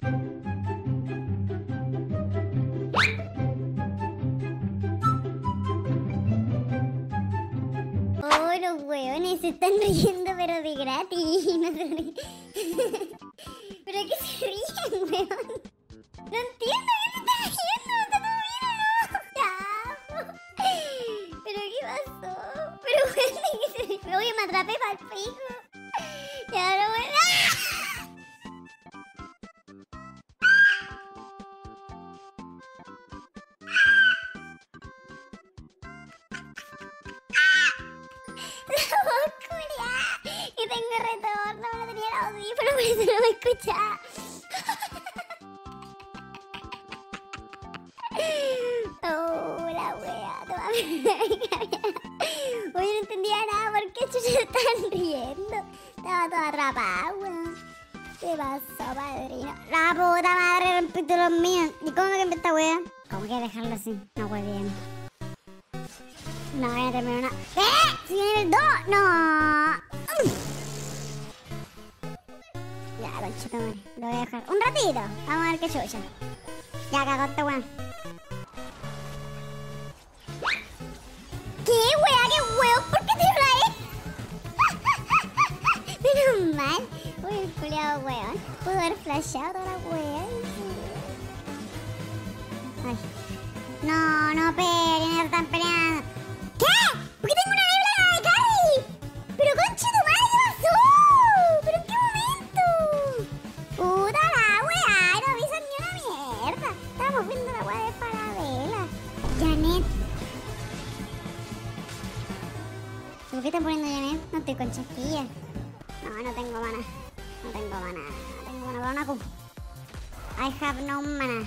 Oh, los hueones se están riendo, pero de gratis. No se ríen. ¿Pero qué se ríen, weón? No entiendo, ¿qué se está riendo? ¿Está todo bien o no? Ya. ¿Pero qué pasó? Pero weón, ¿de qué se ríe? Oye, me atrapé para el pico. Y ahora weón. Que tengo retorno, no tenía el audífono, por eso no me escuchaba. Oh, la wea, toma. Oye, no entendía nada, ¿por qué chucha se estaban riendo? Estaba toda atrapada, weón. ¿Qué pasó, padrino? La puta madre, rompiste los míos. ¿Y cómo me cambié esta wea? ¿Cómo que dejarlo así? No, wey, bien. No, voy a terminar una... ¿Qué? ¿Sigue nivel 2? No. Ya, conchita, madre. Lo voy a dejar un ratito. Vamos a ver qué chucha. Ya, cagó esta weón. ¿Qué wea? ¿Qué huevo? ¿Por qué te traes? Menos mal. Uy, el culiado weón. Pudo haber flasheado toda la wea. Ay. No, no peleen, no están peleando. ¿Qué? ¿Por qué tengo una nebla de Carrie? ¿Pero concha tu madre, qué pasó? ¿Pero en qué momento? Puta la wea, no avisan ni una mierda. Estábamos viendo la wea de Falabella. Janet. ¿Por qué están poniendo Janet? No estoy con chasquilla. No, no tengo mana. No tengo mana. No tengo mana para una Q. I have no mana.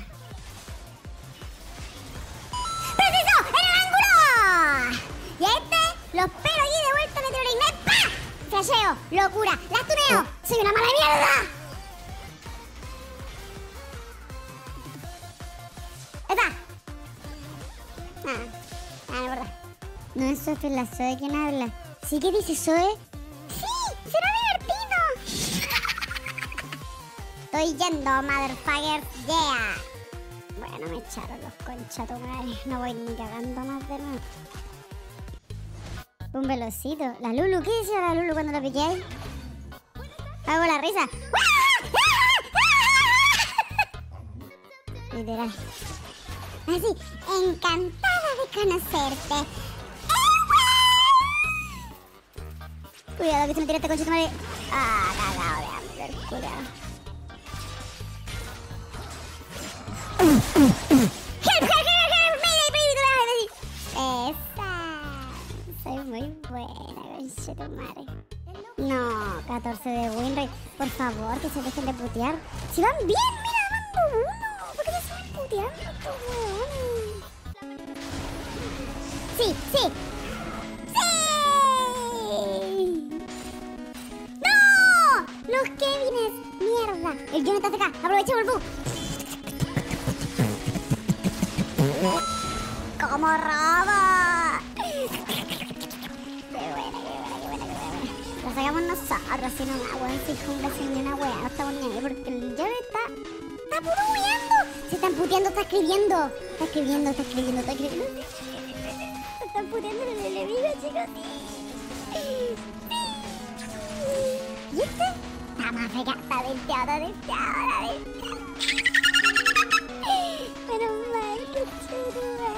¡Preciso! ¡En el ángulo! Y a este, los pelos allí de vuelta, Meteor Ignite. ¡Pah! Flasheo, locura, las tuneo. ¡Soy una mala mierda! ¡Está! No importa. No es Sophie, la Zoe quien habla. ¿Sí que dice Zoe? ¡Sí! ¡Será divertido! Estoy yendo, motherfuckers. ¡Yeah! Bueno, me echaron los conchatomares. No voy ni cagando más de nuevo. Un velocito. La Lulu, ¿qué decía la Lulu cuando la piqué ahí? Hago la risa. Literal. Así, encantada de conocerte. Cuidado que se me tira este conchatomares. Ah, cagado de hambre, cuidado. Esa. Soy muy buena, conchetumare. No, 14 de winrate. Por favor, que se dejen de putear. Si van bien, mira, mando uno. ¿Por qué se siguen puteando estos huevones? Sí, sí. ¡Sí! ¡No! Los Kevines. Mierda. El John está acá. Aprovechemos el bug. ¡Como robo! ¡Qué buena! La sacamos nosotros, si no, weón, si jungla, si ni una weá, no estamos ni ahí, porque el John está puro weando. Se están puteando, está escribiendo. Se están puteando en el enemigo, chicos. ¿Y este? Está más fregado, está denteado. Menos mal, que chido,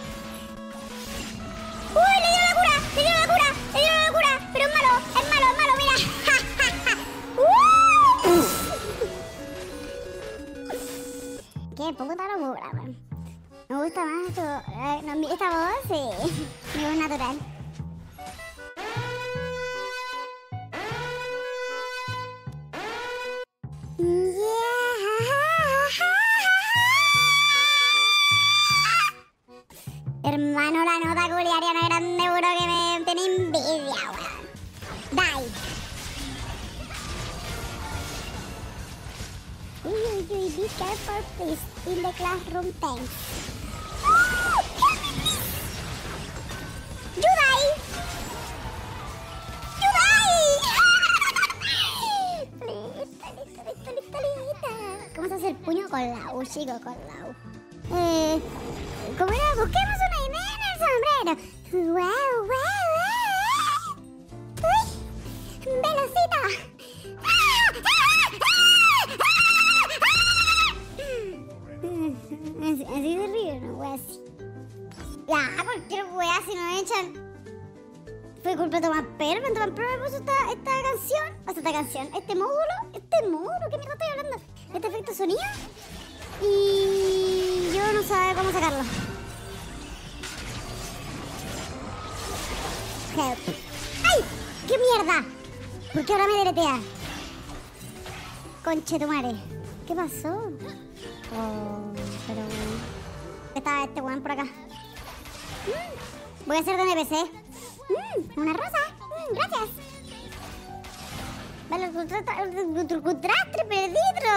¡uy, le dio la cura! Pero es malo, mira. Qué puta locura, man. Me gusta más esto. Esta voz, sí. Mi voz natural. Hermano, la nota culiariana grande, puro que me tiene envidia, weón. Die. Uy, be careful, please. In the classroom, thanks. You die. Listo. ¿Cómo se hace hacer puño con la U, chicos, con la U. ¿Cómo era? Busquemos una idea en el sombrero. ¡Wow, wow, wow! ¡Uy! ¡Velocita! Así de río, no, wea así. Ya, cualquier wea, si no me echan. Fue culpa de Tomás Perro, me puso esta canción. O sea, esta canción, este módulo, ¿qué mierda estoy hablando? Este efecto sonido. Y yo no sabía cómo sacarlo. Help. ¡Ay! ¡Qué mierda! ¿Por qué ahora me deletea? Conchetumare. ¿Qué pasó? Oh, pero bueno. Está este weón por acá. Voy a hacer de NPC. Una rosa. Gracias. Vale, el contraste perdido.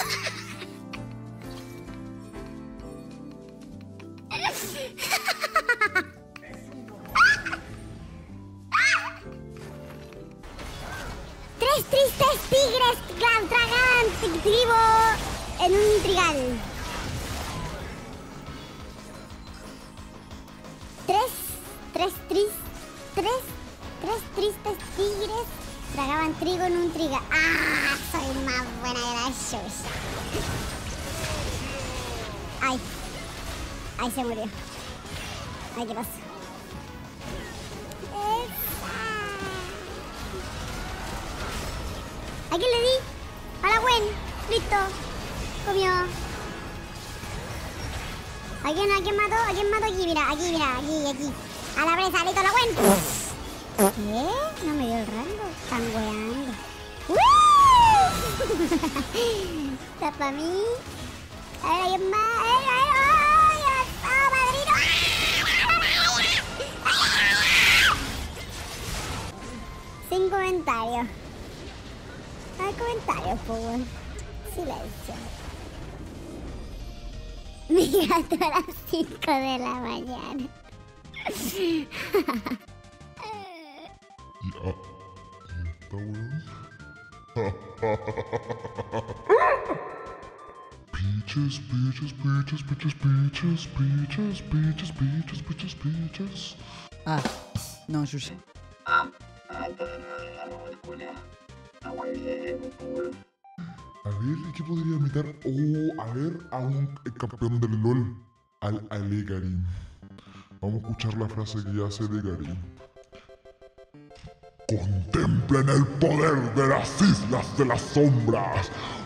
Tres tristes tigres tragan trigo en un trigal. Tres tristes tigres tragaban trigo en un trigal. ¡Ah! Soy más buena de la xuxa. ¡Ay! ¡Ay, se murió! ¡Ay, qué pasa! ¿A quién le di? A la Gwen. Listo. Comió. ¿A quién mató? ¿A quién mató aquí? Mira, aquí. A la presa, listo, a la Gwen. ¿Qué? No me dio el rango. Están weando. Está para mí. A ver, ¿alguien más? ¡Ah, padrino! Sin comentarios. No hay comentarios, pues, weón. Silencio. Mi gato a las 5 de la mañana. Peaches. Ah, no, Xuxa. A ver, ¿qué podría imitar? A ver, a un campeón del LOL, al Alegarim. Vamos a escuchar la frase que ya hace Alegarim. Contemplen el poder de las islas de las sombras.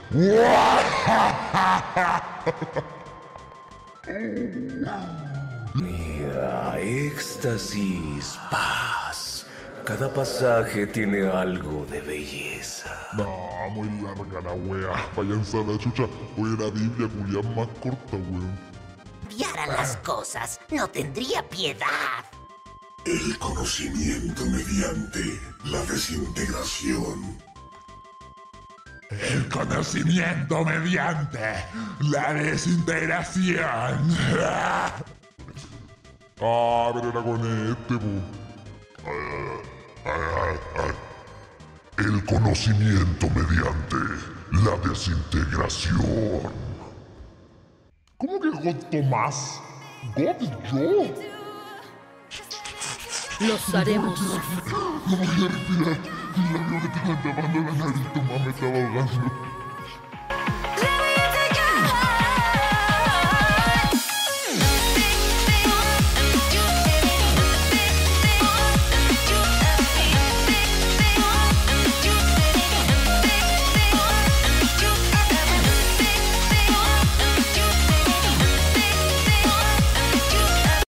Mira, éxtasis, paz. Cada pasaje tiene algo de belleza. No, muy larga la wea. Váyanse a la chucha. Oye, la Biblia, Julián, más corta, weón. Cambiaran las cosas, no tendría piedad. El conocimiento mediante la desintegración. El conocimiento mediante la desintegración. Pero era con este, po. El conocimiento mediante la desintegración. ¿Cómo que God Tomás? ¿God yo? Los haremos. No podía respirar. Y la vio que estaba tapando la nariz, tu mamá me estaba ahogando.